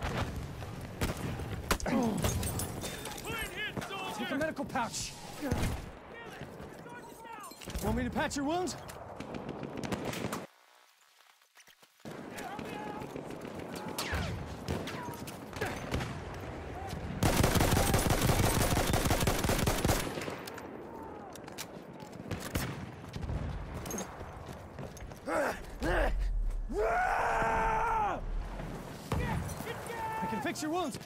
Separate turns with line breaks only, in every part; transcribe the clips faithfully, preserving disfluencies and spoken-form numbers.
Take a medical pouch. Want me to patch your wounds? I can fix your wounds.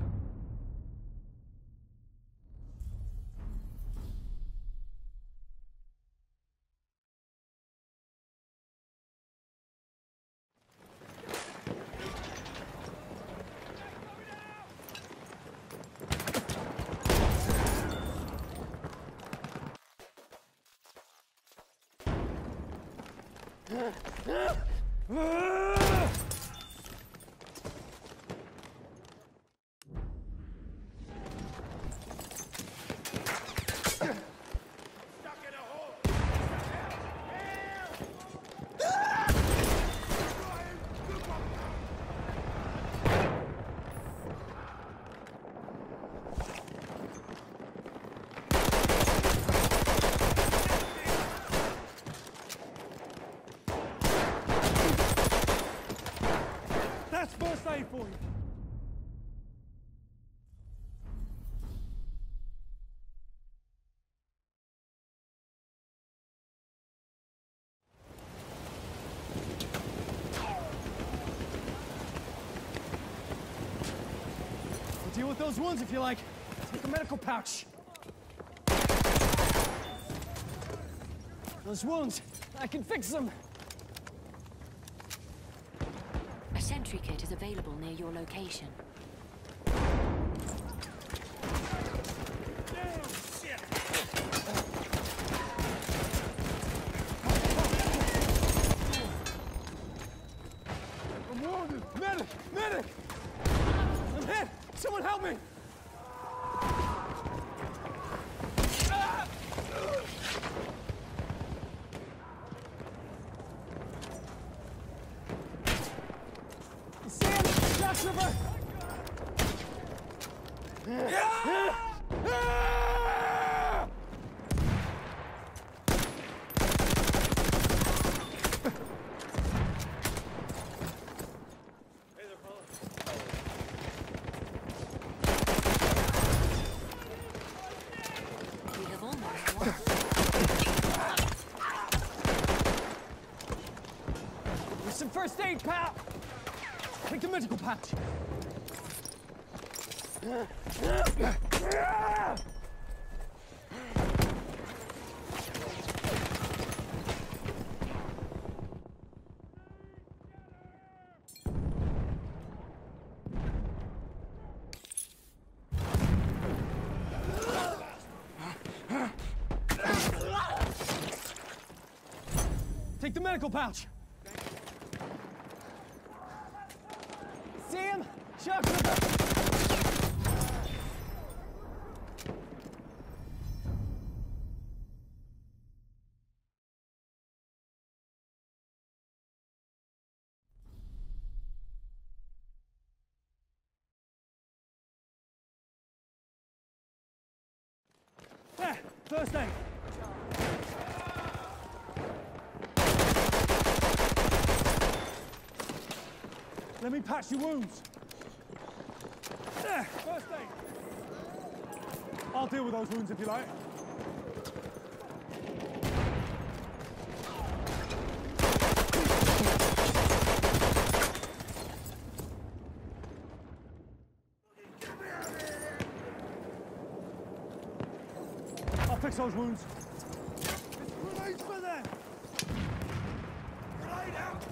That's first aid for you. We'll deal with those wounds if you like. Take a medical pouch. Those wounds, I can fix them.
A sentry kit is available near your location.
I'm wounded! Medic! Medic! I'm hit! Someone help me! Trooper!
We have almost won.
Here's some first aid, pal! Take the medical patch. Take the medical pouch. See him? Shock trooper! There, first aid. Let me patch your wounds. There, first aid. I'll deal with those wounds if you like. I'll fix those wounds. It's grenades for them! Grenade out!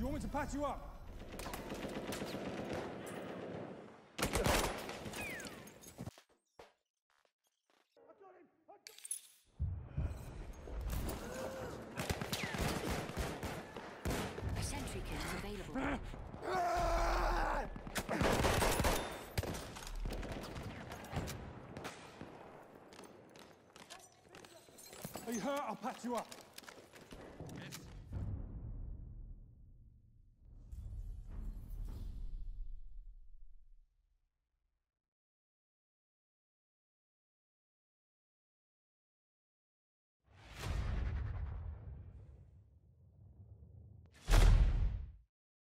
you want me to patch you up?
A sentry kit is available.
Are you hurt? I'll patch you up.